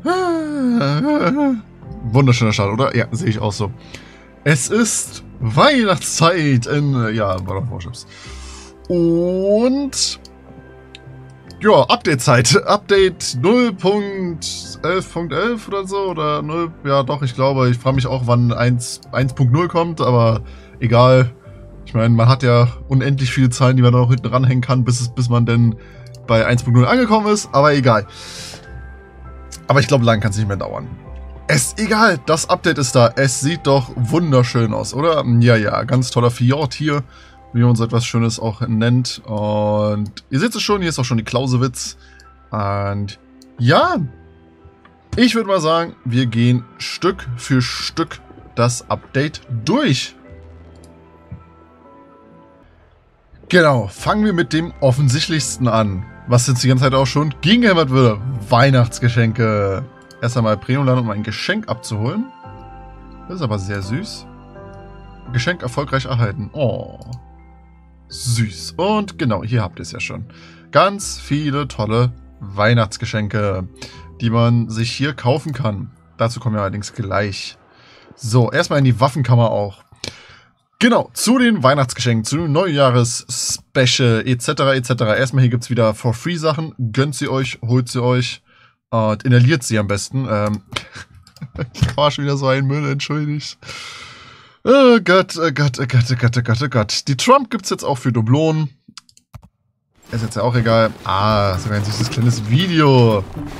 Wunderschöner Start, oder? Ja, sehe ich auch so. Es ist Weihnachtszeit in, ja, World of Warships. Und ja, Update-Zeit. Update 0.11.11 oder so, oder 0, ja doch, ich glaube, ich frage mich auch, wann 1.0 kommt, aber egal. Ich meine, man hat ja unendlich viele Zahlen, die man noch hinten ranhängen kann, bis man denn bei 1.0 angekommen ist, aber egal. Aber ich glaube, lang kann es nicht mehr dauern. Ist egal, das Update ist da. Es sieht doch wunderschön aus, oder? Ja, ja, ganz toller Fjord hier, wie man so etwas Schönes auch nennt. Und ihr seht es schon, hier ist auch schon die Clausewitz. Und ja, ich würde mal sagen, wir gehen Stück für Stück das Update durch. Genau, fangen wir mit dem offensichtlichsten an. Was jetzt die ganze Zeit auch schon gegengehämmert würde. Weihnachtsgeschenke. Erst einmal Premium laden, um ein Geschenk abzuholen. Das ist aber sehr süß. Geschenk erfolgreich erhalten. Oh. Süß. Und genau, hier habt ihr es ja schon. Ganz viele tolle Weihnachtsgeschenke, die man sich hier kaufen kann. Dazu kommen wir allerdings gleich. So, erstmal in die Waffenkammer auch. Genau, zu den Weihnachtsgeschenken, zu den Neujahres-Special etc. etc. Erstmal hier gibt es wieder For-Free-Sachen. Gönnt sie euch, holt sie euch und inhaliert sie am besten. Ich war schon wieder so ein Müll, entschuldigt. Oh Gott, oh Gott, oh Gott, oh Gott, oh Gott, oh Gott. Die Trump gibt es jetzt auch für Dublonen. Ist jetzt ja auch egal. Ah, sogar ein süßes kleines Video.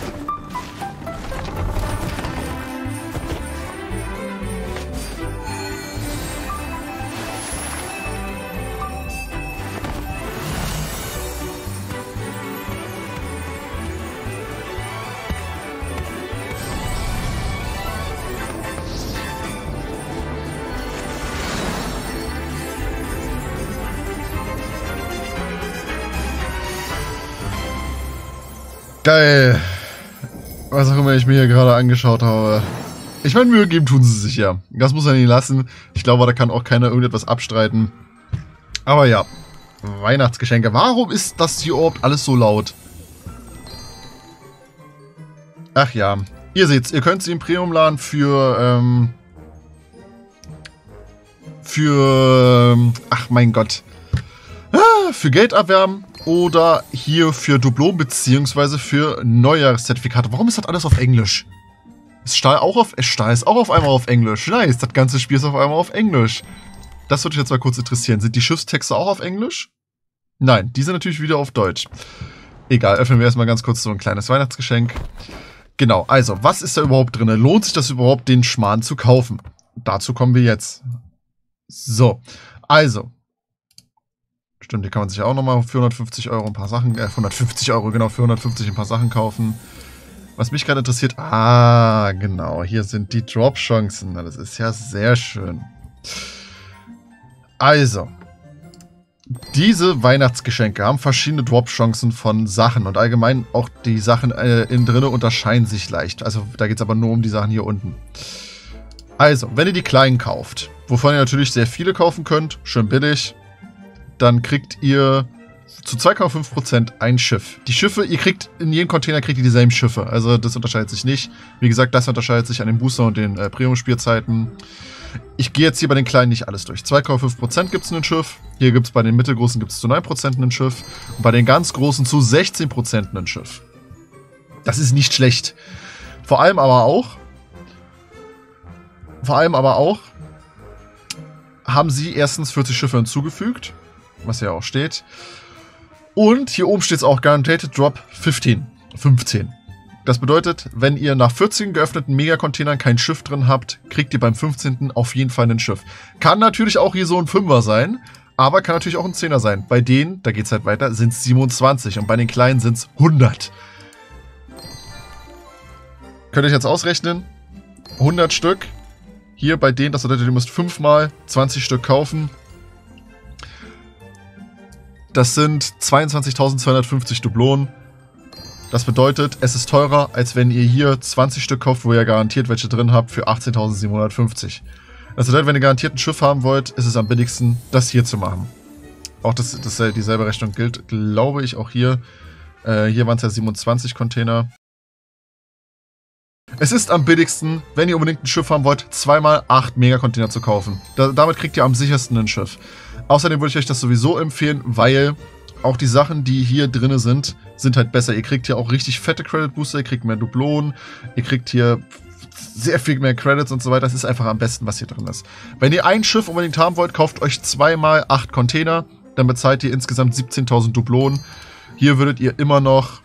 Geil. Was auch immer ich mir hier gerade angeschaut habe. Ich meine, Mühe geben tun sie sich ja. Das muss man nicht lassen. Ich glaube, da kann auch keiner irgendetwas abstreiten. Aber ja. Weihnachtsgeschenke. Warum ist das hier überhaupt alles so laut? Ach ja. Ihr seht's, ihr könnt sie im Premium laden für ach mein Gott. Für Geld erwerben. Oder hier für Dublon beziehungsweise für Neujahrszertifikate. Warum ist das alles auf Englisch? Stahl ist auch auf einmal auf Englisch. Nice, das ganze Spiel ist auf einmal auf Englisch. Das würde mich jetzt mal kurz interessieren. Sind die Schiffstexte auch auf Englisch? Nein, die sind natürlich wieder auf Deutsch. Egal, öffnen wir erstmal ganz kurz so ein kleines Weihnachtsgeschenk. Genau, also, was ist da überhaupt drin? Lohnt sich das überhaupt, den Schmarrn zu kaufen? Dazu kommen wir jetzt. So, also. Stimmt, die kann man sich auch nochmal für 150 Euro ein paar Sachen, 150 Euro, genau, für 150 ein paar Sachen kaufen. Was mich gerade interessiert, genau, hier sind die Drop-Chancen. Das ist ja sehr schön. Also, diese Weihnachtsgeschenke haben verschiedene Drop-Chancen von Sachen und allgemein auch die Sachen innen drin unterscheiden sich leicht. Also, da geht es aber nur um die Sachen hier unten. Also, wenn ihr die kleinen kauft, wovon ihr natürlich sehr viele kaufen könnt, schön billig, dann kriegt ihr zu 2,5% ein Schiff. Die Schiffe, ihr kriegt in jedem Container kriegt ihr dieselben Schiffe. Also das unterscheidet sich nicht. Wie gesagt, das unterscheidet sich an den Booster und den Premium-Spielzeiten. Ich gehe jetzt hier bei den kleinen nicht alles durch. 2,5% gibt es ein Schiff. Hier gibt es bei den mittelgroßen gibt es zu 9% ein Schiff. Und bei den ganz großen zu 16% ein Schiff. Das ist nicht schlecht. Vor allem aber auch haben sie erstens 40 Schiffe hinzugefügt. Was ja auch steht. Und hier oben steht es auch Guaranteed Drop 15. Das bedeutet, wenn ihr nach 14 geöffneten Megacontainern kein Schiff drin habt, kriegt ihr beim 15. auf jeden Fall ein Schiff. Kann natürlich auch hier so ein 5er sein, aber kann natürlich auch ein 10er sein. Bei denen, da geht es halt weiter, sind es 27 und bei den kleinen sind es 100. Könnt ihr euch jetzt ausrechnen? 100 Stück. Hier bei denen, das bedeutet, ihr müsst 5 mal 20 Stück kaufen. Das sind 22.250 Dublonen. Das bedeutet, es ist teurer, als wenn ihr hier 20 Stück kauft, wo ihr garantiert welche drin habt, für 18.750. Das bedeutet, wenn ihr garantiert ein Schiff haben wollt, ist es am billigsten, das hier zu machen. Auch dieselbe Rechnung gilt, glaube ich, auch hier. Hier waren es ja 27 Container. Es ist am billigsten, wenn ihr unbedingt ein Schiff haben wollt, 2x8 Megacontainer zu kaufen. Damit kriegt ihr am sichersten ein Schiff. Außerdem würde ich euch das sowieso empfehlen, weil auch die Sachen, die hier drin sind, sind halt besser. Ihr kriegt hier auch richtig fette Credit Booster, ihr kriegt mehr Dublonen, ihr kriegt hier sehr viel mehr Credits und so weiter. Das ist einfach am besten, was hier drin ist. Wenn ihr ein Schiff unbedingt haben wollt, kauft euch 2x8 Container. Dann bezahlt ihr insgesamt 17.000 Dublonen. Hier würdet ihr immer noch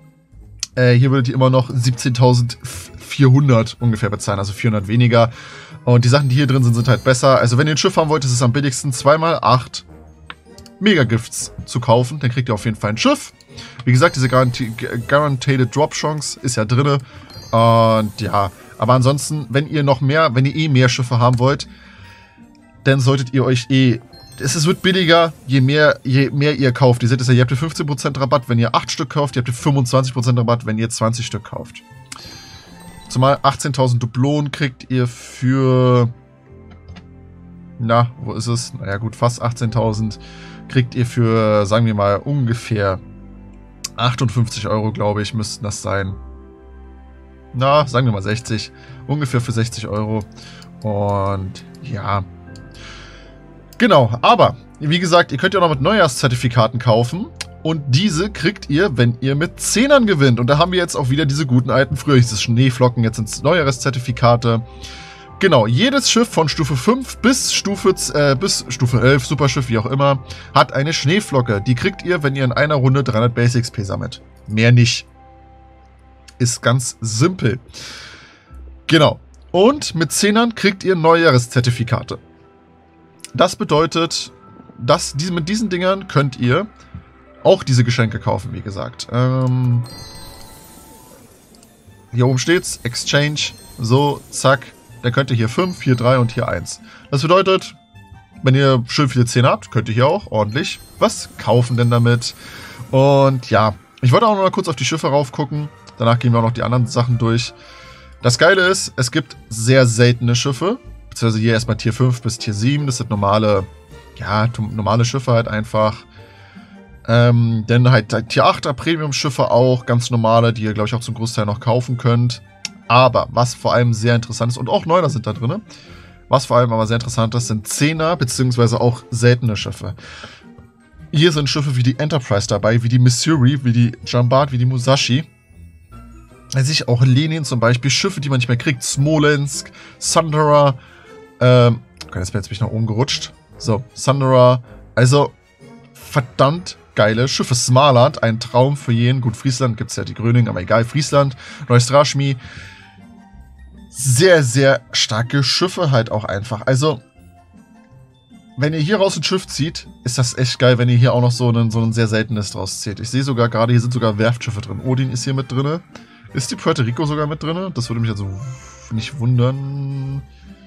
17.400 ungefähr bezahlen, also 400 weniger. Und die Sachen, die hier drin sind, sind halt besser. Also wenn ihr ein Schiff haben wollt, ist es am billigsten 2x8 Mega-Gifts zu kaufen. Dann kriegt ihr auf jeden Fall ein Schiff. Wie gesagt, diese Guaranteed Drop Chance ist ja drin. Und ja, aber ansonsten, wenn ihr mehr Schiffe haben wollt, dann solltet ihr euch es wird billiger, je mehr ihr kauft. Ihr seht es ja, ihr habt 15% Rabatt, wenn ihr 8 Stück kauft, ihr habt 25% Rabatt, wenn ihr 20 Stück kauft. Zumal 18.000 Dublonen kriegt ihr für, na, wo ist es? Naja gut, fast 18.000 kriegt ihr für, sagen wir mal, ungefähr 58 Euro, glaube ich, müssten das sein. Na, sagen wir mal 60. Ungefähr für 60 Euro. Und ja. Genau, aber wie gesagt, ihr könnt ja auch noch mit Neujahrszertifikaten kaufen. Und diese kriegt ihr, wenn ihr mit 10ern gewinnt. Und da haben wir jetzt auch wieder diese guten alten, früher hieß es Schneeflocken, jetzt sind es Neujahrszertifikate. Genau, jedes Schiff von Stufe 5 bis Stufe 11, Superschiff, wie auch immer, hat eine Schneeflocke. Die kriegt ihr, wenn ihr in einer Runde 300 Base XP sammelt. Mehr nicht. Ist ganz simpel. Genau. Und mit 10ern kriegt ihr Neujahrszertifikate. Das bedeutet, mit diesen Dingern könnt ihr auch diese Geschenke kaufen, wie gesagt. Hier oben steht's, Exchange, so, zack. Dann könnt ihr hier 5, hier 3 und hier 1. Das bedeutet, wenn ihr schön viele 10 habt, könnt ihr hier auch ordentlich was kaufen denn damit. Und ja, ich wollte auch noch mal kurz auf die Schiffe raufgucken. Danach gehen wir auch noch die anderen Sachen durch. Das Geile ist, es gibt sehr seltene Schiffe. Beziehungsweise hier erstmal Tier 5 bis Tier 7. Das sind normale Schiffe halt einfach. Dann halt Tier 8er Premium-Schiffe auch. Ganz normale, die ihr, glaube ich, auch zum Großteil noch kaufen könnt. Aber was vor allem sehr interessant ist, und auch 9er sind da drin. Was vor allem aber sehr interessant ist, sind 10er, beziehungsweise auch seltene Schiffe. Hier sind Schiffe wie die Enterprise dabei, wie die Missouri, wie die Jambard, wie die Musashi. Also auch Lenin zum Beispiel, Schiffe, die man nicht mehr kriegt. Smolensk, Sundara. Okay, das wäre jetzt mich nach oben gerutscht. So, Sundara. Also, verdammt geile Schiffe. Smaland, ein Traum für jeden. Gut, Friesland gibt es ja die Gröning, aber egal. Friesland, Neustrashmi. Sehr, sehr starke Schiffe halt auch einfach. Also, wenn ihr hier raus ein Schiff zieht, ist das echt geil, wenn ihr hier auch noch so ein sehr seltenes draus zieht. Ich sehe sogar gerade, hier sind sogar Werftschiffe drin. Odin ist hier mit drin. Ist die Puerto Rico sogar mit drin? Das würde mich also nicht wundern.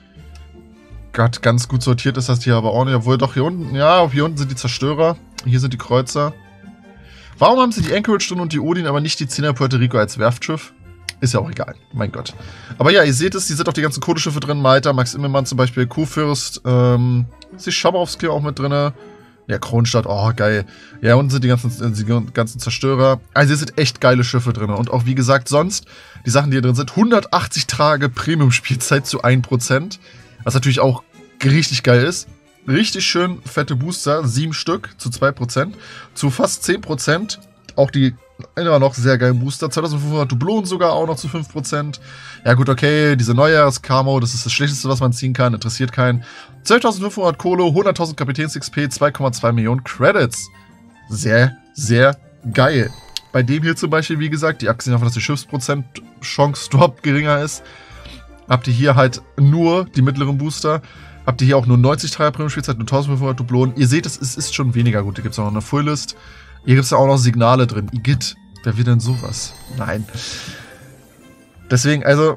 Gott, ganz gut sortiert ist das hier aber auch nicht. Obwohl doch hier unten, ja, hier unten sind die Zerstörer. Hier sind die Kreuzer. Warum haben sie die Anchorage drin und die Odin, aber nicht die 10er Puerto Rico als Werftschiff? Ist ja auch egal, mein Gott. Aber ja, ihr seht es, hier sind auch die ganzen Codeschiffe drin. Malta, Max Immermann zum Beispiel, Kurfürst, ist die Schabowski auch mit drin. Ja, Kronstadt, oh, geil. Ja, unten sind die ganzen Zerstörer. Also hier sind echt geile Schiffe drin. Und auch, wie gesagt, sonst, die Sachen, die hier drin sind, 180 Tage Premium-Spielzeit zu 1%. Was natürlich auch richtig geil ist. Richtig schön fette Booster, 7 Stück zu 2%. Zu fast 10%. Auch die immer noch sehr geilen Booster. 2500 Dublonen sogar auch noch zu 5%. Ja gut, okay, diese Neujahrs-Camo, das ist das Schlechteste, was man ziehen kann. Interessiert keinen. 12.500 Kohle, 100.000 Kapitäns-XP, 2,2 Millionen Credits. Sehr, sehr geil. Bei dem hier zum Beispiel, wie gesagt, die abgesehen davon, dass die Schiffsprozent-Chance-Drop geringer ist, habt ihr hier halt nur die mittleren Booster. Habt ihr hier auch nur 90 Tage Premium-Spielzeit, nur 1.500 Dublonen. Ihr seht, es ist schon weniger gut. Hier gibt es auch noch eine Full-List. Hier gibt es ja auch noch Signale drin. Igitt, wer will denn sowas? Nein. Deswegen, also,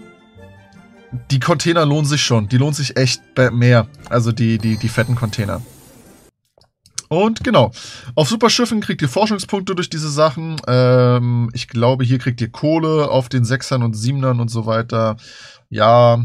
die Container lohnen sich schon. Die lohnen sich echt mehr. Also die fetten Container. Und genau, auf Superschiffen kriegt ihr Forschungspunkte durch diese Sachen. Ich glaube, hier kriegt ihr Kohle auf den 6ern und 7ern und so weiter. Ja,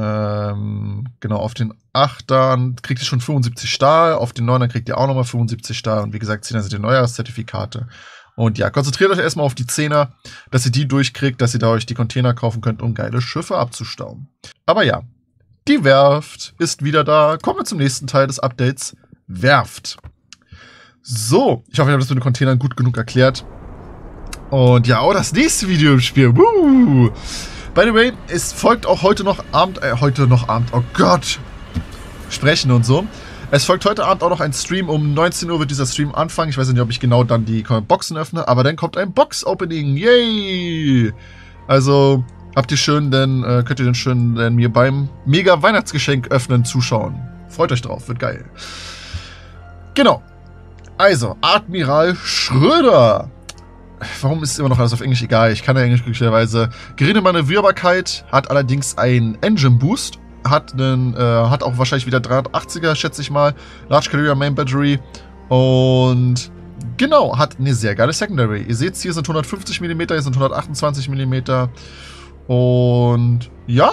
genau, auf den 8ern kriegt ihr schon 75 Stahl, auf den 9ern kriegt ihr auch nochmal 75 Stahl. Und wie gesagt, 10er sind die Neujahrszertifikate. Und ja, konzentriert euch erstmal auf die 10er, dass ihr die durchkriegt, dass ihr da euch die Container kaufen könnt, um geile Schiffe abzustauben. Aber ja, die Werft ist wieder da. Kommen wir zum nächsten Teil des Updates. Werft. So, ich hoffe, ich habe das mit den Containern gut genug erklärt. Und ja, auch das nächste Video im Spiel. Woo! By the way, es folgt auch heute noch Abend, oh Gott, sprechen und so. Es folgt heute Abend auch noch ein Stream, um 19 Uhr wird dieser Stream anfangen. Ich weiß nicht, ob ich genau dann die Boxen öffne, aber dann kommt ein Box-Opening, yay! Also, könnt ihr dann schön mir beim Mega-Weihnachtsgeschenk öffnen zuschauen. Freut euch drauf, wird geil. Genau. Also, Admiral Schröder. Warum ist immer noch alles auf Englisch? Egal, ich kann ja Englisch glücklicherweise. Geringe Manövrierbarkeit, hat allerdings einen Engine Boost. Hat auch wahrscheinlich wieder 380er, schätze ich mal. Large Carrier Main Battery. Und genau, hat eine sehr geile Secondary. Ihr seht, hier sind 150 mm, hier sind 128 mm. Und ja.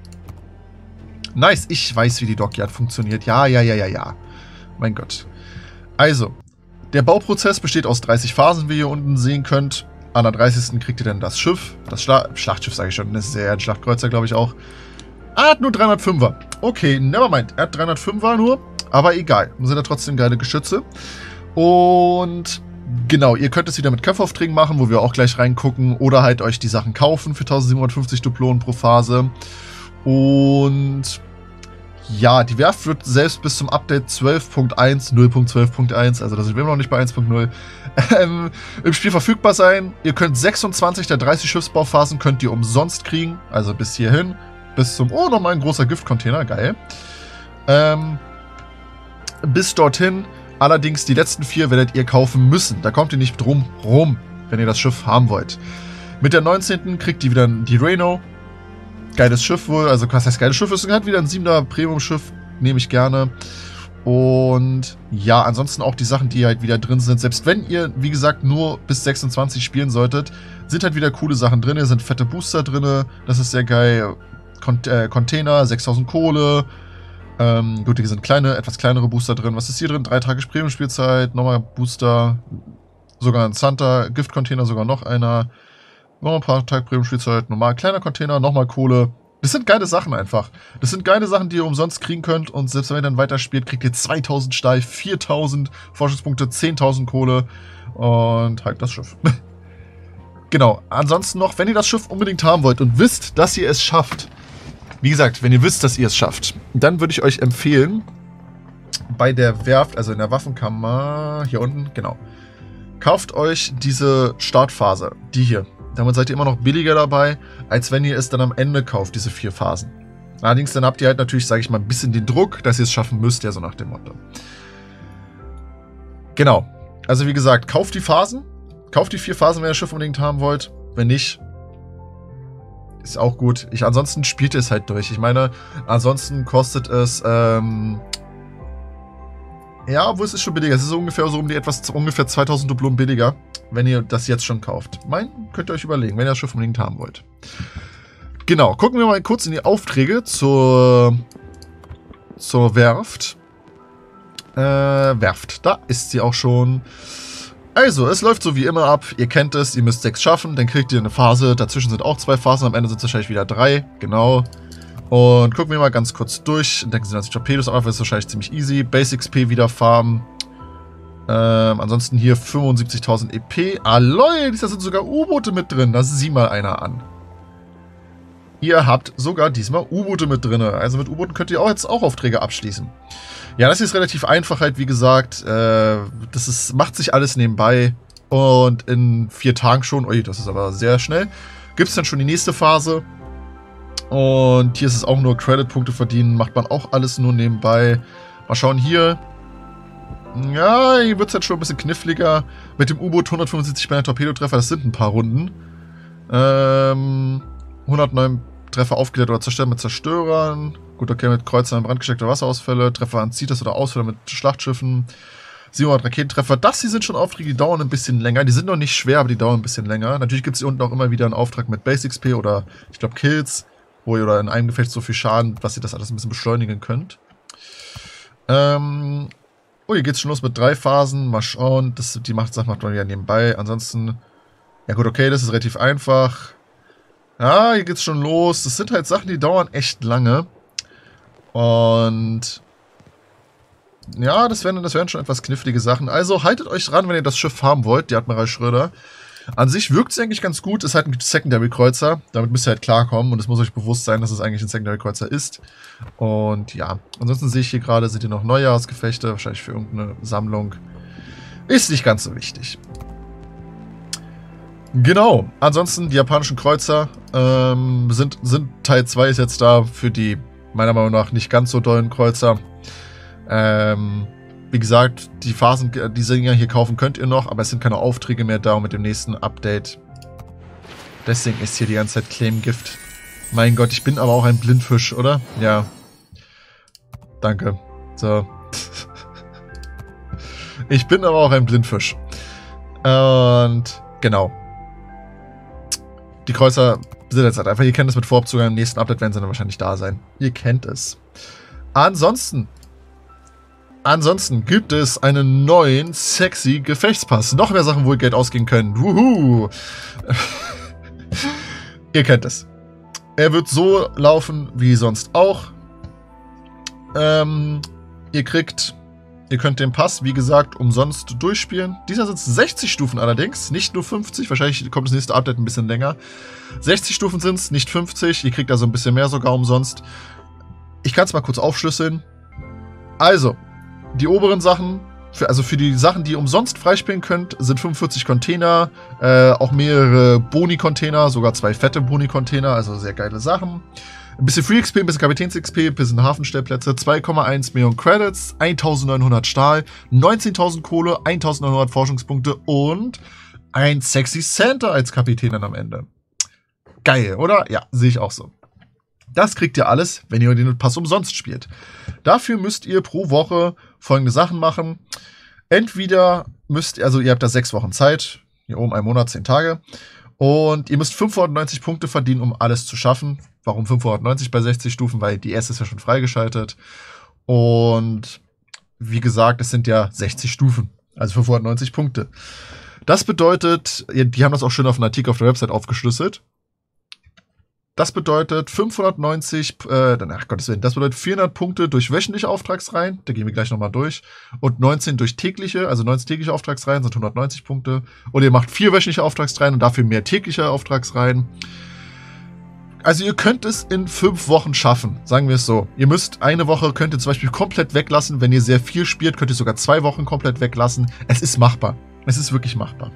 Nice, ich weiß, wie die Dockyard funktioniert. Ja. Mein Gott. Also, der Bauprozess besteht aus 30 Phasen, wie ihr hier unten sehen könnt. An der 30. kriegt ihr dann das Schiff. Das Schlachtschiff, sage ich schon. Das ist ja ein Schlachtkreuzer, glaube ich auch. Er hat nur 305er. Okay, nevermind. Er hat 305er nur, aber egal. Dann sind ja trotzdem geile Geschütze. Und genau, ihr könnt es wieder mit Kampfaufträgen machen, wo wir auch gleich reingucken. Oder halt euch die Sachen kaufen für 1750 Duplonen pro Phase. Und ja, die Werft wird selbst bis zum Update 12.1, 0.12.1, also da sind wir immer noch nicht bei 1.0, im Spiel verfügbar sein. Ihr könnt 26 der 30 Schiffsbauphasen könnt ihr umsonst kriegen, also bis hierhin. Bis zum, oh, nochmal ein großer Giftcontainer, geil. Bis dorthin, allerdings die letzten 4 werdet ihr kaufen müssen. Da kommt ihr nicht drum rum, wenn ihr das Schiff haben wollt. Mit der 19. kriegt ihr wieder die Rhino. Geiles Schiff wohl, also was heißt geiles Schiff? Ist halt wieder ein 7er Premium-Schiff, nehme ich gerne. Und ja, ansonsten auch die Sachen, die halt wieder drin sind. Selbst wenn ihr, wie gesagt, nur bis 26 spielen solltet, sind halt wieder coole Sachen drin. Hier sind fette Booster drin, das ist sehr geil. Container, 6000 Kohle. Gut, hier sind etwas kleinere Booster drin. Was ist hier drin? 3 Tage Premium-Spielzeit, nochmal Booster, sogar ein Santa, Gift-Container, sogar noch einer. Nochmal ein paar Tage Premium-Spielzeit, normal kleiner Container, nochmal Kohle. Das sind geile Sachen einfach. Das sind geile Sachen, die ihr umsonst kriegen könnt. Und selbst wenn ihr dann weiterspielt, kriegt ihr 2000 Stahl, 4000 Forschungspunkte, 10.000 Kohle und halt das Schiff. Genau, ansonsten noch, wenn ihr das Schiff unbedingt haben wollt und wisst, dass ihr es schafft. Wie gesagt, wenn ihr wisst, dass ihr es schafft, dann würde ich euch empfehlen, bei der Werft, also in der Waffenkammer, hier unten, genau, kauft euch diese Startphase, die hier. Damit seid ihr immer noch billiger dabei, als wenn ihr es dann am Ende kauft, diese 4 Phasen. Allerdings dann habt ihr halt natürlich, sage ich mal, ein bisschen den Druck, dass ihr es schaffen müsst, ja so nach dem Motto. Genau. Also wie gesagt, kauft die Phasen. Kauft die 4 Phasen, wenn ihr das Schiff unbedingt haben wollt. Wenn nicht, ist auch gut. Ansonsten spielt ihr es halt durch. Ich meine, ansonsten kostet es, ja, obwohl es ist schon billiger. Es ist ungefähr so ungefähr 2000 Dublonen billiger, wenn ihr das jetzt schon kauft. Könnt ihr euch überlegen, wenn ihr das Schiff unbedingt haben wollt. Genau, gucken wir mal kurz in die Aufträge zur Werft. Werft, da ist sie auch schon. Also, es läuft so wie immer ab. Ihr kennt es, ihr müsst 6 schaffen, dann kriegt ihr eine Phase. Dazwischen sind auch 2 Phasen, am Ende sind es wahrscheinlich wieder 3. Genau. Und gucken wir mal ganz kurz durch. Denken Sie an die Torpedos, aber das ist wahrscheinlich ziemlich easy. Basic XP wieder farmen. Ansonsten hier 75.000 EP. Ah, lol, da sind sogar U-Boote mit drin. Da sieh mal einer an. Ihr habt sogar diesmal U-Boote mit drin. Also mit U-Booten könnt ihr auch jetzt auch Aufträge abschließen. Ja, das ist relativ einfach halt, wie gesagt. Macht sich alles nebenbei. Und in 4 Tagen schon, ui, das ist aber sehr schnell, gibt es dann schon die nächste Phase. Und hier ist es auch nur Credit-Punkte verdienen. Macht man auch alles nur nebenbei. Mal schauen hier. Ja, hier wird es jetzt schon ein bisschen kniffliger. Mit dem U-Boot 175 bei einem Torpedotreffer, das sind ein paar Runden. 109 Treffer aufgeklärt oder zerstört mit Zerstörern. Gut, okay, mit Kreuzern, brandgesteckte Wasserausfälle. Treffer an CITES oder Ausfälle mit Schlachtschiffen. 700 Raketentreffer. Das hier sind schon Aufträge, die dauern ein bisschen länger. Die sind noch nicht schwer, aber die dauern ein bisschen länger. Natürlich gibt es hier unten auch immer wieder einen Auftrag mit Basic XP oder, ich glaube, Kills. Wo ihr oder in einem Gefecht so viel Schaden, dass ihr das alles ein bisschen beschleunigen könnt. Oh, hier geht's schon los mit 3 Phasen. Mal schauen. Die Sache macht man ja nebenbei. Ansonsten, ja gut, okay, das ist relativ einfach. Ja, hier geht's schon los. Das sind halt Sachen, die dauern echt lange. Und ja, das wären schon etwas knifflige Sachen. Also haltet euch dran, wenn ihr das Schiff haben wollt, die Admiral Schröder. An sich wirkt es eigentlich ganz gut. Ist halt ein Secondary-Kreuzer. Damit müsst ihr halt klarkommen. Und es muss euch bewusst sein, dass es eigentlich ein Secondary-Kreuzer ist. Und ja, ansonsten sehe ich hier gerade, sind hier noch Neujahrsgefechte. Wahrscheinlich für irgendeine Sammlung. Ist nicht ganz so wichtig. Genau. Ansonsten, die japanischen Kreuzer sind Teil 2 ist jetzt da für die, meiner Meinung nach, nicht ganz so dollen Kreuzer. Wie gesagt, die Phasen, diese Dinger hier kaufen könnt ihr noch, aber es sind keine Aufträge mehr da und mit dem nächsten Update. Deswegen ist hier die ganze Zeit Claim-Gift. Mein Gott, ich bin aber auch ein Blindfisch, oder? Ja. Danke. So. Ich bin aber auch ein Blindfisch. Und genau. Die Kreuzer sind jetzt halt einfach, ihr kennt es mit Vorabzug, im nächsten Update werden sie dann wahrscheinlich da sein. Ihr kennt es. Ansonsten gibt es einen neuen, sexy Gefechtspass. Noch mehr Sachen, wo ihr Geld ausgeben könnt. Wuhu! Ihr kennt es. Er wird so laufen wie sonst auch. Ihr könnt den Pass, wie gesagt, umsonst durchspielen. Dieser sind 60 Stufen allerdings, nicht nur 50. Wahrscheinlich kommt das nächste Update ein bisschen länger. 60 Stufen sind es, nicht 50. Ihr kriegt also ein bisschen mehr sogar umsonst. Ich kann es mal kurz aufschlüsseln. Also, die oberen Sachen, für die Sachen, die ihr umsonst freispielen könnt, sind 45 Container, auch mehrere Boni-Container, sogar 2 fette Boni-Container, also sehr geile Sachen. Ein bisschen Free XP, ein bisschen Kapitäns-XP, ein bisschen Hafenstellplätze, 2,1 Millionen Credits, 1900 Stahl, 19.000 Kohle, 1900 Forschungspunkte und ein sexy Santa als Kapitän dann am Ende. Geil, oder? Ja, sehe ich auch so. Das kriegt ihr alles, wenn ihr den Pass umsonst spielt. Dafür müsst ihr pro Woche folgende Sachen machen. Entweder ihr habt da 6 Wochen Zeit, hier oben 1 Monat, 10 Tage. Und ihr müsst 590 Punkte verdienen, um alles zu schaffen. Warum 590 bei 60 Stufen? Weil die erste ist ja schon freigeschaltet. Und wie gesagt, es sind ja 60 Stufen. Also 590 Punkte. Das bedeutet, die haben das auch schön auf einem Artikel auf der Website aufgeschlüsselt. Das bedeutet 590, Gottes Willen, das bedeutet 400 Punkte durch wöchentliche Auftragsreihen, da gehen wir gleich nochmal durch, und 19 durch tägliche, also 19 tägliche Auftragsreihen sind 190 Punkte. Oder ihr macht 4 wöchentliche Auftragsreihen und dafür mehr tägliche Auftragsreihen. Also ihr könnt es in 5 Wochen schaffen, sagen wir es so. Ihr müsst eine Woche, könnt ihr zum Beispiel komplett weglassen, wenn ihr sehr viel spielt, könnt ihr sogar 2 Wochen komplett weglassen. Es ist machbar, es ist wirklich machbar.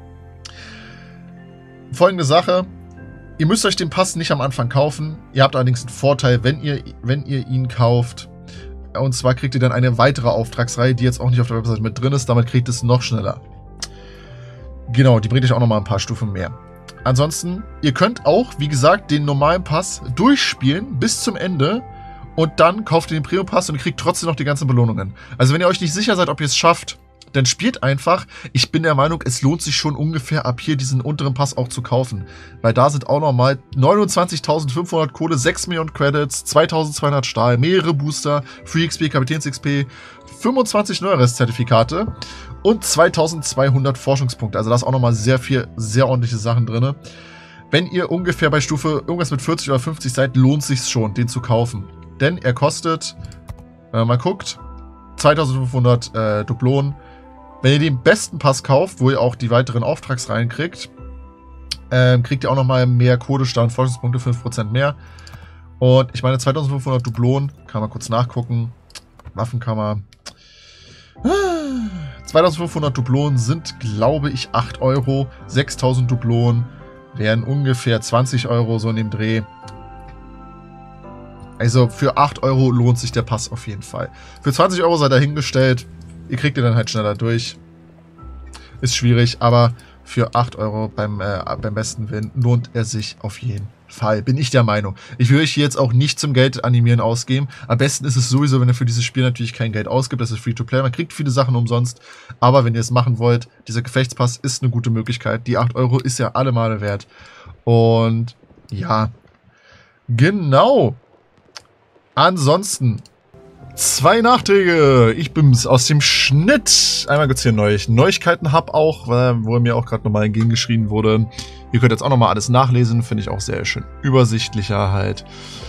Folgende Sache. Ihr müsst euch den Pass nicht am Anfang kaufen. Ihr habt allerdings einen Vorteil, wenn ihr ihn kauft. Und zwar kriegt ihr dann eine weitere Auftragsreihe, die jetzt auch nicht auf der Website mit drin ist. Damit kriegt es noch schneller. Genau, die bringt euch auch nochmal ein paar Stufen mehr. Ansonsten, ihr könnt auch, wie gesagt, den normalen Pass durchspielen bis zum Ende. Und dann kauft ihr den Premium-Pass und ihr kriegt trotzdem noch die ganzen Belohnungen. Also wenn ihr euch nicht sicher seid, ob ihr es schafft, dann spielt einfach. Ich bin der Meinung, es lohnt sich schon ungefähr ab hier diesen unteren Pass auch zu kaufen. Weil da sind auch nochmal 29.500 Kohle, 6 Millionen Credits, 2.200 Stahl, mehrere Booster, Free XP, Kapitäns XP, 25 Neurest-Zertifikate und 2.200 Forschungspunkte. Also da ist auch nochmal sehr viel, sehr ordentliche Sachen drin. Wenn ihr ungefähr bei Stufe irgendwas mit 40 oder 50 seid, lohnt es sich schon, den zu kaufen. Denn er kostet, wenn man mal guckt, 2.500 Dublonen. Wenn ihr den besten Pass kauft, wo ihr auch die weiteren Auftragsreihen kriegt, kriegt ihr auch nochmal mehr Codestand, Forschungspunkte, 5% mehr. Und ich meine 2.500 Dublonen, kann man kurz nachgucken. Waffenkammer. 2.500 Dublonen sind, glaube ich, 8 Euro. 6.000 Dublonen wären ungefähr 20 Euro, so in dem Dreh. Also für 8 Euro lohnt sich der Pass auf jeden Fall. Für 20 Euro sei dahingestellt. Ihr kriegt ihn dann halt schneller durch. Ist schwierig, aber für 8 Euro beim besten Willen lohnt er sich auf jeden Fall. Bin ich der Meinung. Ich will euch hier jetzt auch nicht zum Geld animieren ausgeben. Am besten ist es sowieso, wenn ihr für dieses Spiel natürlich kein Geld ausgibt. Das ist Free-to-Play. Man kriegt viele Sachen umsonst. Aber wenn ihr es machen wollt, dieser Gefechtspass ist eine gute Möglichkeit. Die 8 Euro ist ja alle Male wert. Und ja, genau. Ansonsten 2 Nachträge. Ich bin's aus dem Schnitt. Einmal gibt's hier Neuigkeiten Hub auch, wo mir auch gerade nochmal entgegengeschrien wurde. Ihr könnt jetzt auch nochmal alles nachlesen. Finde ich auch sehr schön übersichtlicher halt.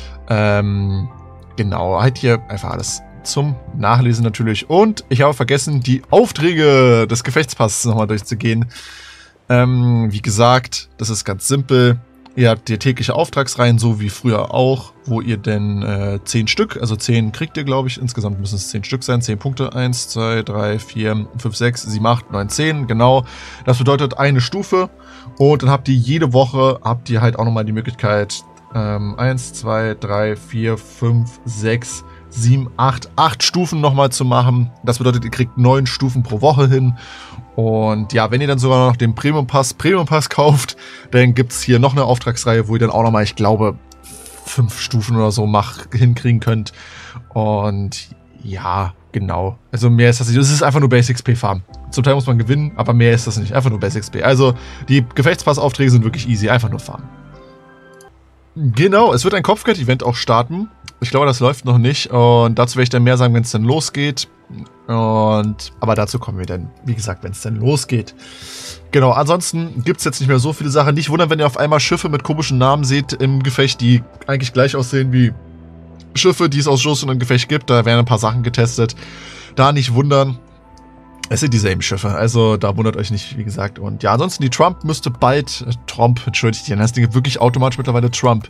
Genau, halt hier einfach alles zum Nachlesen natürlich. Und ich habe vergessen, die Aufträge des Gefechtspasses nochmal durchzugehen. Wie gesagt, das ist ganz simpel. Ihr habt die tägliche Auftragsreihen, so wie früher auch, wo ihr denn 10 Stück, also 10 kriegt ihr, glaube ich, insgesamt müssen es 10 Stück sein, 10 Punkte, 1, 2, 3, 4, 5, 6, 7, 8, 9, 10, genau. Das bedeutet eine Stufe und dann habt ihr jede Woche, halt auch nochmal die Möglichkeit, 1, 2, 3, 4, 5, 6, 7, 8 Stufen nochmal zu machen. Das bedeutet, ihr kriegt 9 Stufen pro Woche hin. Und ja, wenn ihr dann sogar noch den Premium Pass kauft, dann gibt es hier noch eine Auftragsreihe, wo ihr dann auch nochmal, ich glaube, 5 Stufen oder so hinkriegen könnt. Und ja, genau. Also mehr ist das nicht. Es ist einfach nur Basic XP Farm. Zum Teil muss man gewinnen, aber mehr ist das nicht. Einfach nur Basic XP. Also die Gefechtspass-Aufträge sind wirklich easy. Einfach nur farmen. Genau, es wird ein Kopfgeld-Event auch starten. Ich glaube, das läuft noch nicht. Und dazu werde ich dann mehr sagen, wenn es dann losgeht. Aber dazu kommen wir dann, wie gesagt, wenn es dann losgeht. Genau, ansonsten gibt es jetzt nicht mehr so viele Sachen. Nicht wundern, wenn ihr auf einmal Schiffe mit komischen Namen seht im Gefecht, die eigentlich gleich aussehen wie Schiffe, die es aus Schuss und im Gefecht gibt. Da werden ein paar Sachen getestet. Da nicht wundern. Es sind dieselben Schiffe, also da wundert euch nicht, wie gesagt. Und ja, ansonsten die Trump müsste bald, entschuldigt, die heißt Dinge wirklich automatisch mittlerweile Trump.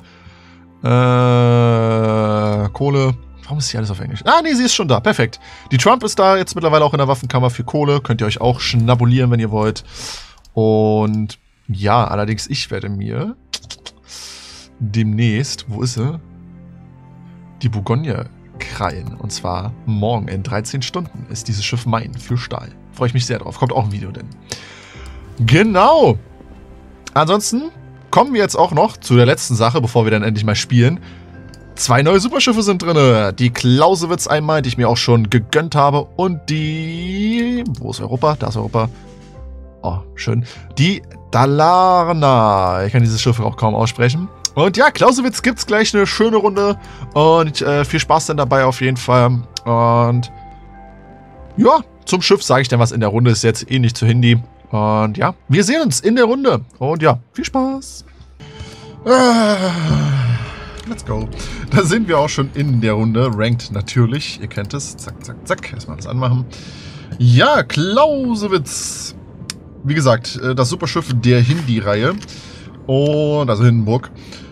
Kohle. Warum ist hier alles auf Englisch? Ah, nee, sie ist schon da. Perfekt. Die Trump ist da jetzt mittlerweile auch in der Waffenkammer für Kohle. Könnt ihr euch auch schnabulieren, wenn ihr wollt. Und ja, allerdings, ich werde mir demnächst, wo ist sie? Die Bourgogne krallen. Und zwar morgen in 13 Stunden ist dieses Schiff mein für Stahl. Freue ich mich sehr drauf. Kommt auch ein Video denn. Genau. Ansonsten kommen wir jetzt auch noch zu der letzten Sache, bevor wir dann endlich mal spielen. 2 neue Superschiffe sind drin. Die Clausewitz einmal, die ich mir auch schon gegönnt habe. Und die... Wo ist Europa? Da ist Europa. Oh, schön. Die Dalarna. Ich kann dieses Schiff auch kaum aussprechen. Und ja, Clausewitz gibt's gleich eine schöne Runde. Und viel Spaß dann dabei auf jeden Fall. Und ja, zum Schiff sage ich dann was in der Runde. Ist jetzt ähnlich zu Hindi. Und ja, wir sehen uns in der Runde. Und ja, viel Spaß. Let's go. Da sind wir auch schon in der Runde. Ranked natürlich. Ihr kennt es. Zack, zack, zack. Erstmal alles anmachen. Ja, Clausewitz. Wie gesagt, das Superschiff der Hindi-Reihe. Und also Hindenburg.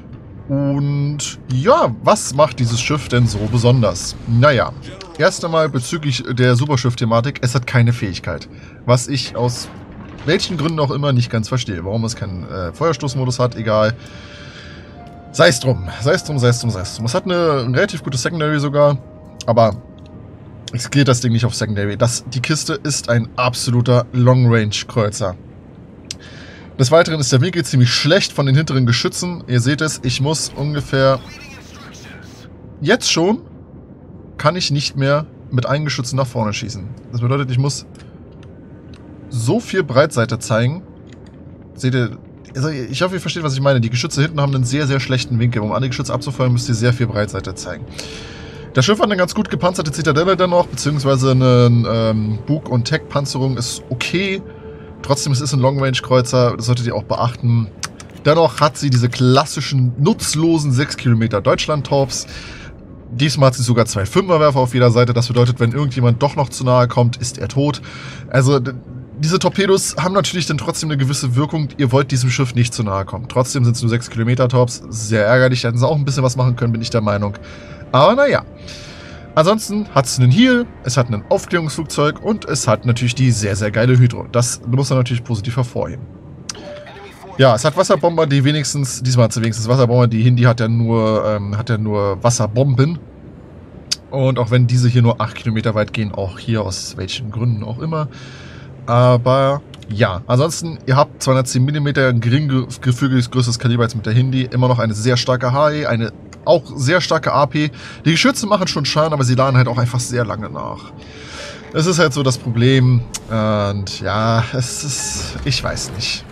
Und ja, was macht dieses Schiff denn so besonders? Naja, erst einmal bezüglich der Superschiff-Thematik. Es hat keine Fähigkeit. Was ich aus welchen Gründen auch immer nicht ganz verstehe. Warum es keinen Feuerstoßmodus hat, egal. Sei es drum. Sei es drum, sei es drum, sei es drum. Es hat eine relativ gute Secondary sogar. Aber es geht das Ding nicht auf Secondary. Die Kiste ist ein absoluter Long-Range-Kreuzer. Des Weiteren ist der Winkel ziemlich schlecht von den hinteren Geschützen. Ihr seht es, ich muss ungefähr... Jetzt schon kann ich nicht mehr mit einem Geschützen nach vorne schießen. Das bedeutet, ich muss so viel Breitseite zeigen. Seht ihr... Also ich hoffe, ihr versteht, was ich meine. Die Geschütze hinten haben einen sehr, sehr schlechten Winkel. Um alle Geschütze abzufeuern, müsst ihr sehr viel Breitseite zeigen. Das Schiff hat eine ganz gut gepanzerte Zitadelle dennoch, beziehungsweise eine Bug- und Tech-Panzerung ist okay. Trotzdem, es ist ein Long-Range-Kreuzer, das solltet ihr auch beachten. Dennoch hat sie diese klassischen, nutzlosen 6 Kilometer Deutschland-Torps. Diesmal hat sie sogar 2 5er-Werfer auf jeder Seite. Das bedeutet, wenn irgendjemand doch noch zu nahe kommt, ist er tot. Also, diese Torpedos haben natürlich dann trotzdem eine gewisse Wirkung. Ihr wollt diesem Schiff nicht zu nahe kommen. Trotzdem sind es nur 6 Kilometer Torps. Sehr ärgerlich. Da hätten sie auch ein bisschen was machen können, bin ich der Meinung. Aber naja. Ansonsten hat es einen Heal, es hat ein Aufklärungsflugzeug und es hat natürlich die sehr, sehr geile Hydro. Das muss man natürlich positiv hervorheben. Ja, es hat Wasserbomber, die wenigstens, diesmal hat sie wenigstens Wasserbomber, die Hindi hat ja nur Wasserbomben. Und auch wenn diese hier nur 8 Kilometer weit gehen, auch hier aus welchen Gründen auch immer. Aber ja, ansonsten, ihr habt 210 mm, ein gering gefügig größeres Kaliber als mit der Hindi, immer noch eine sehr starke HE, eine auch sehr starke AP. Die Geschütze machen schon Schaden, aber sie laden halt auch einfach sehr lange nach. Das ist halt so das Problem. Und ja, es ist... Ich weiß nicht.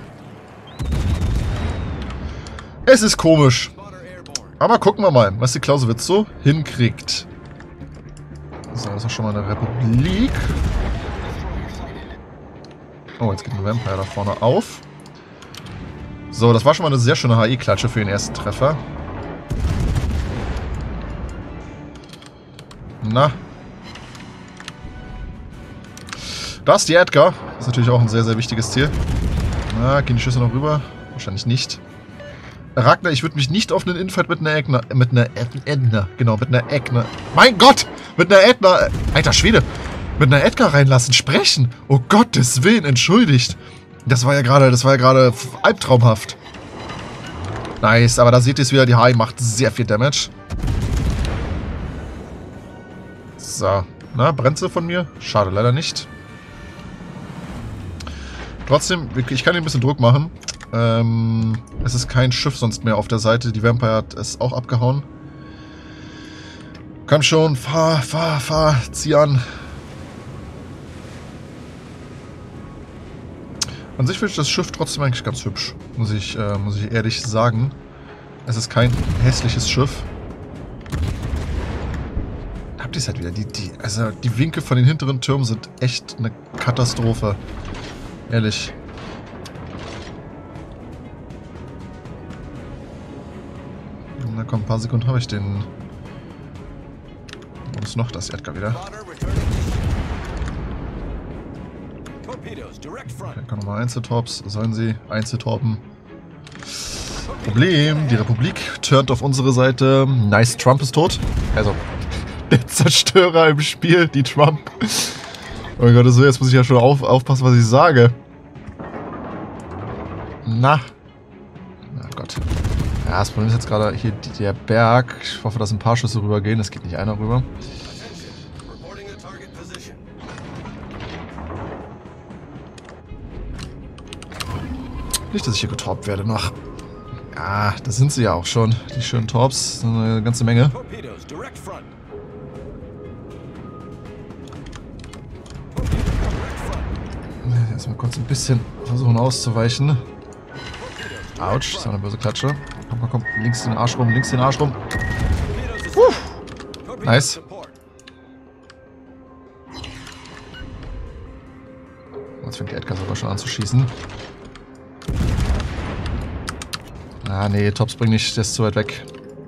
Es ist komisch. Aber gucken wir mal, was die Clausewitz so hinkriegt. So, das ist schon mal eine Republik. Oh, jetzt geht ein Vampire da vorne auf. So, das war schon mal eine sehr schöne HE-Klatsche für den ersten Treffer. Na. Da ist die Edgar. Das ist natürlich auch ein sehr, sehr wichtiges Ziel. Na, gehen die Schüsse noch rüber? Wahrscheinlich nicht. Ragnar, ich würde mich nicht auf einen Infight mit einer Edna. Genau, mit einer Edna. Mein Gott! Mit einer Edna. Alter Schwede! Mit einer Edgar reinlassen, sprechen! Oh Gottes Willen, entschuldigt! Das war ja gerade albtraumhaft. Nice, aber da seht ihr es wieder, die HE macht sehr viel Damage. So, na, brennt sie von mir? Schade, leider nicht. Trotzdem, ich kann hier ein bisschen Druck machen. Es ist kein Schiff sonst mehr auf der Seite. Die Vampire hat es auch abgehauen. Komm schon, fahr, zieh an. An sich finde ich das Schiff trotzdem eigentlich ganz hübsch, muss ich ehrlich sagen. Es ist kein hässliches Schiff. Habt ihr es halt wieder, also die Winkel von den hinteren Türmen sind echt eine Katastrophe. Ehrlich. Na komm, ein paar Sekunden habe ich den. Wo ist noch das Edgar wieder? Okay, kann nochmal Einzeltorps. Sollen sie Einzeltorpen? Problem, die Republik turnt auf unsere Seite. Nice, Trump ist tot. Also, der Zerstörer im Spiel, die Trump. Oh mein Gott, so, jetzt muss ich ja schon aufpassen, was ich sage. Na. Na Gott. Ja, das Problem ist jetzt gerade hier der Berg. Ich hoffe, dass ein paar Schüsse rübergehen. Es geht nicht einer rüber. Nicht, dass ich hier getorpt werde noch. Ja, das sind sie ja auch schon. Die schönen Torps. Eine ganze Menge. Erstmal kurz ein bisschen versuchen auszuweichen. Autsch, das war eine böse Klatsche. Komm. Links den Arsch rum, Nice. Jetzt fängt die Edgar sogar schon an zu schießen. Ah, nee, Tops bringt nicht, der ist zu weit weg.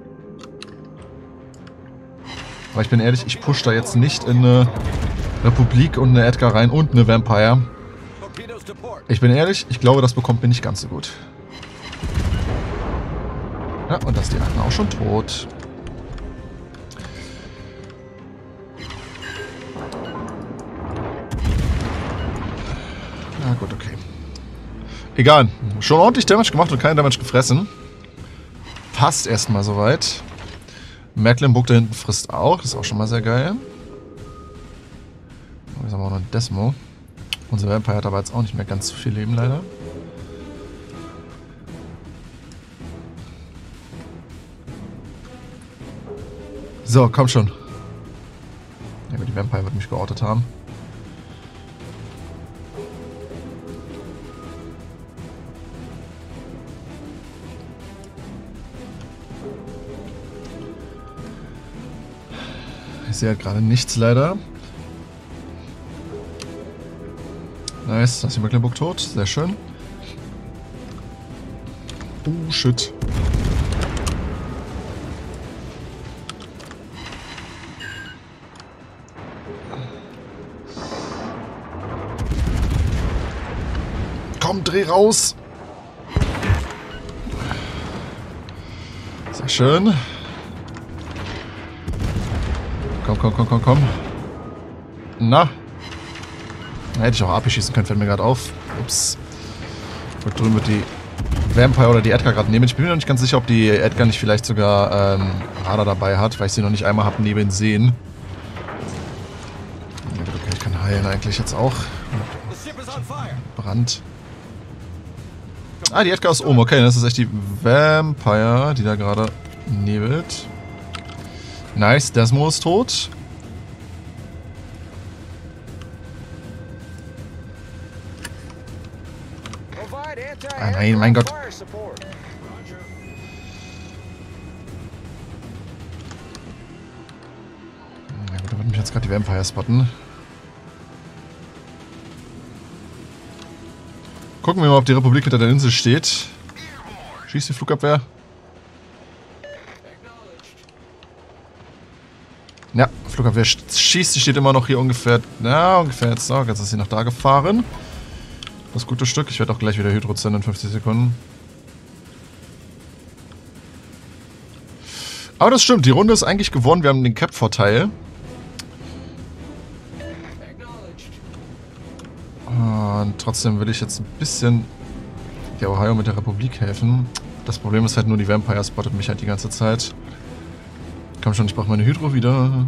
Aber ich bin ehrlich, ich push da jetzt nicht in eine Republik und eine Edgar rein und eine Vampire. Ich bin ehrlich, ich glaube, das bekommt mir nicht ganz so gut. Ja, und das ist die Edgar auch schon tot. Na gut, okay. Egal. Schon ordentlich Damage gemacht und keinen Damage gefressen. Passt erstmal soweit. Mecklenburg da hinten frisst auch. Das ist auch schon mal sehr geil. Jetzt haben wir auch noch ein Desmo. Unser Vampire hat aber jetzt auch nicht mehr ganz so viel Leben, leider. So, komm schon. Ja, die Vampire wird mich geortet haben. Ich sehe halt gerade nichts, leider. Nice, da ist die Mecklenburg tot. Sehr schön. Oh, shit. Komm, dreh raus. Sehr schön. Komm. Na. Da hätte ich auch AP schießen können, fällt mir gerade auf. Ups. Dort drüben wird die Vampire oder die Edgar gerade nehmen. Ich bin mir noch nicht ganz sicher, ob die Edgar nicht vielleicht sogar Radar dabei hat, weil ich sie noch nicht einmal habe neben sehen. Okay, ich kann heilen eigentlich jetzt auch. Brand. Ah, die Edgar ist oben. Okay, das ist echt die Vampire, die da gerade nebelt. Nice, Desmo ist tot. Ah nein, mein Gott. Ja, gut, da wird mich jetzt Jetzt gerade die Vampire spotten. Gucken wir mal, ob die Republik hinter der Insel steht. Schießt die Flugabwehr. Ja, Flugabwehr schießt. Die steht immer noch hier ungefähr. Na, ungefähr jetzt. So, jetzt ist sie noch da gefahren. Das gute Stück. Ich werde auch gleich wieder Hydro zünden in 50 Sekunden. Aber das stimmt. Die Runde ist eigentlich gewonnen. Wir haben den Cap-Vorteil. Und trotzdem will ich jetzt ein bisschen der Ohio mit der Republik helfen. Das Problem ist halt nur, die Vampire spottet mich halt die ganze Zeit. Komm schon, ich brauche meine Hydro wieder.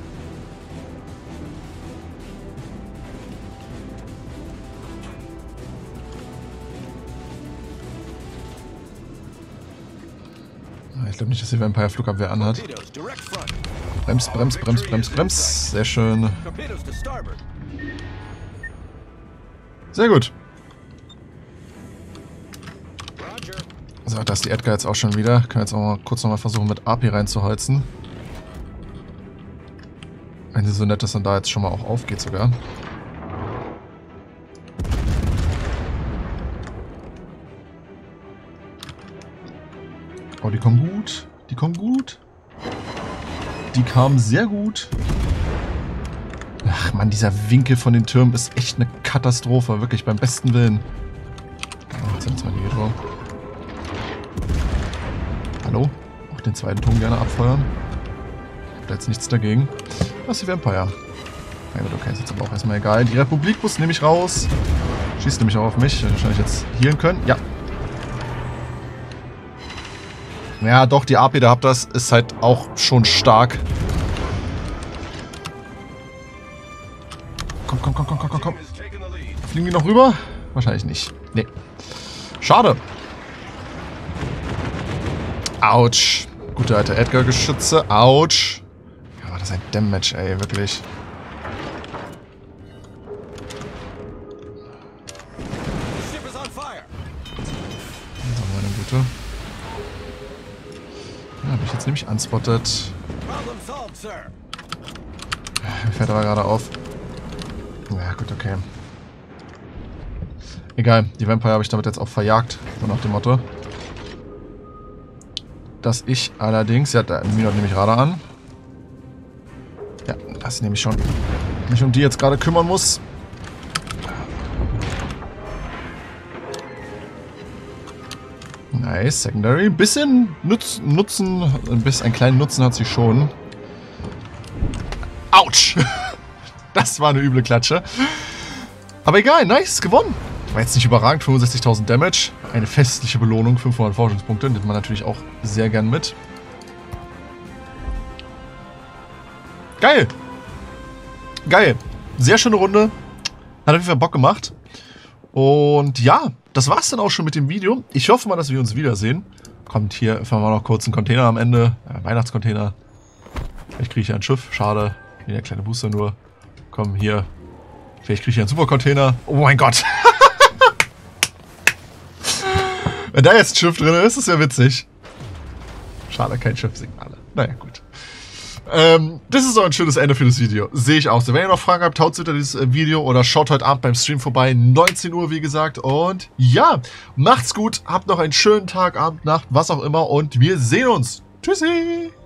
Ich glaube nicht, dass die Vampire Flugabwehr anhat. Brems, brems, brems, brems, brems. Sehr schön. Sehr gut. So, da ist die Edgar jetzt auch schon wieder. Können jetzt auch mal kurz nochmal versuchen, mit AP reinzuholzen. Wenn sie so nett ist und da jetzt schon mal auch aufgeht sogar. Oh, die kommen gut. Die kommen gut. Die kamen sehr gut. Ach man, dieser Winkel von den Türmen ist echt eine Katastrophe. Wirklich, beim besten Willen. Oh, jetzt sind wir hier drauf. Hallo? Auch den zweiten Turm gerne abfeuern. Ich hab da jetzt nichts dagegen. Das ist die Vampire. Ja gut, okay, ist jetzt aber auch erstmal egal. Die Republik muss nämlich raus. Schießt nämlich auch auf mich. Wahrscheinlich jetzt healen können. Ja. Ja, doch, die AP, da habt das, ist halt auch schon stark. Komm, komm, komm, komm, komm, komm, komm. Fliegen die noch rüber? Wahrscheinlich nicht. Nee. Schade. Autsch. Gute alte Edgar-Geschütze. Autsch. Ja, das ist ein Damage, ey, wirklich. So, meine Gute. Ja, habe ich jetzt nämlich unspotted. Mir fällt aber gerade auf. Ja, gut, okay. Egal, die Vampire habe ich damit jetzt auch verjagt. So nach dem Motto. Dass ich allerdings... Ja, da Minot nehme ich Radar an. Ja, das nehme ich schon. Mich um die jetzt gerade kümmern muss. Nice, Secondary. Ein bisschen Nutzen, einen kleinen Nutzen hat sie schon. Autsch! Das war eine üble Klatsche. Aber egal, nice, gewonnen. War jetzt nicht überragend, 65.000 Damage. Eine festliche Belohnung, 500 Forschungspunkte. Nimmt man natürlich auch sehr gern mit. Geil! Geil! Sehr schöne Runde. Hat auf jeden Fall Bock gemacht. Und ja, das war's dann auch schon mit dem Video. Ich hoffe mal, dass wir uns wiedersehen. Kommt hier einfach mal noch kurz ein Container am Ende. Weihnachtscontainer. Vielleicht kriege ich ja ein Schiff. Schade. Hier der kleine Booster nur. Komm, hier. Vielleicht kriege ich ja einen Supercontainer. Oh mein Gott. Wenn da jetzt ein Schiff drin ist, ist ja witzig. Schade, kein Schiffsignale. Naja, gut. Das ist auch ein schönes Ende für das Video. Sehe ich auch so. Wenn ihr noch Fragen habt, haut unter dieses Video oder schaut heute Abend beim Stream vorbei. 19 Uhr, wie gesagt. Und ja, macht's gut. Habt noch einen schönen Tag, Abend, Nacht, was auch immer. Und wir sehen uns. Tschüssi.